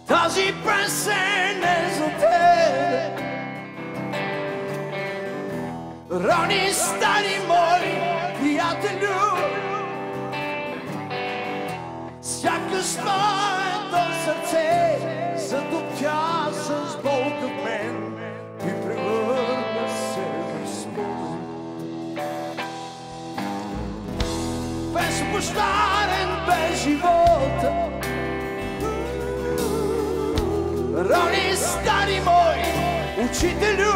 Тази песен е за тебе. Рони, стари мой приятелю, сякаш твоето сърце затопя с болка в мен и превърна се в спомен. Безпощаден бе живота. Рони, стари мой учителю,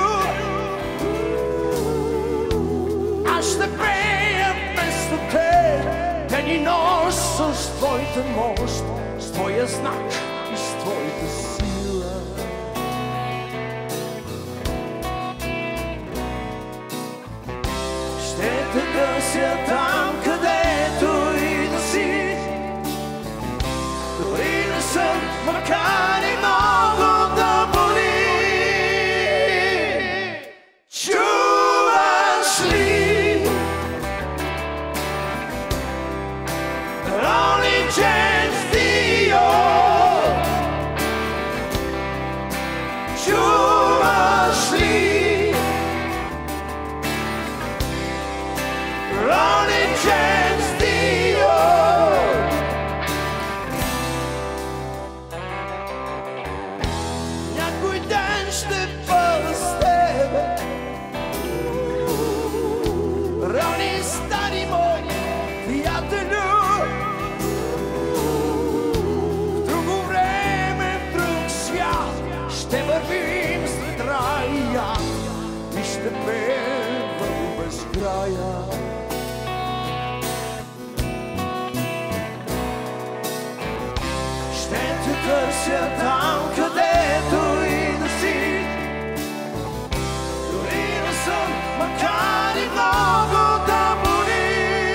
аз ще пея вместо те ден и нощ с твоята мощ, с твоя знак и с твоята сила. Ще те търся там, където и да си, дори не съм, макар и много да боли. Чуваш ли Ronnie James Dio? Чуваш ли Ronnie James Dio? Някой ден ще бъда с тебе, Рони, стари мой приятелю. В друго време, в друг свят ще вървим след рая и ще пеем в безкрая. Ще те търся там, където и да си, дори не съм, макар и много да боли.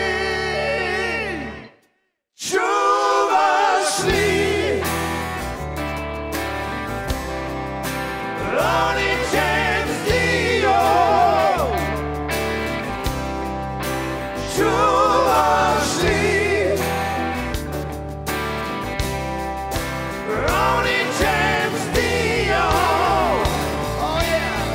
Чуваш ли Ronnie James Dio? Чуваш ли Ronnie James Dio? Oh yeah.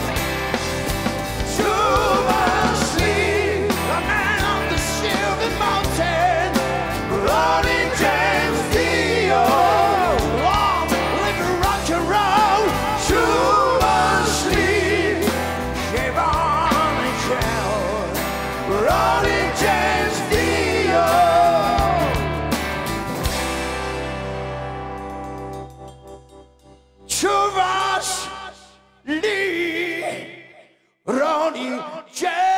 Чуваш ли the man on the Silver Mountain, Ronnie James Dio? Long live rock and roll. Чуваш ли Siobhan and Shell, Ronnie James Dio? Чуваш ли Ronnie James